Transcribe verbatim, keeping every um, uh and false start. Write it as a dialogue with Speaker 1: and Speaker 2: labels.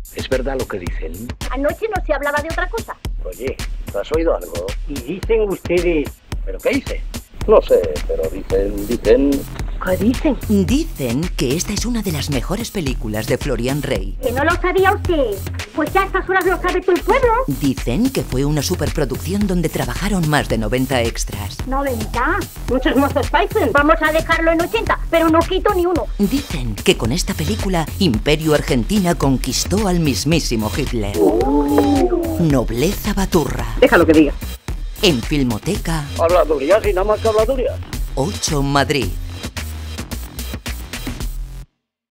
Speaker 1: ¿Es verdad lo que dicen?
Speaker 2: Anoche no se hablaba de otra cosa.
Speaker 1: Oye, ¿tú has oído algo?
Speaker 3: Y dicen ustedes...
Speaker 1: ¿Pero qué hice? No sé, pero dicen, dicen...
Speaker 2: ¿Qué dicen?
Speaker 4: Dicen que esta es una de las mejores películas de Florian Rey.
Speaker 2: ¿Que no lo sabía usted? Pues ya a estas horas lo sabe todo el pueblo.
Speaker 4: Dicen que fue una superproducción donde trabajaron más de noventa extras.
Speaker 2: ¿noventa? Muchos mozos paisen. Vamos a dejarlo en ochenta, pero no quito ni uno.
Speaker 4: Dicen que con esta película Imperio Argentina conquistó al mismísimo Hitler.
Speaker 2: Oh.
Speaker 4: Nobleza baturra.
Speaker 2: Déjalo que diga.
Speaker 4: En Filmoteca
Speaker 1: Habladurías y nada más que habladurías.
Speaker 4: ocho Madrid.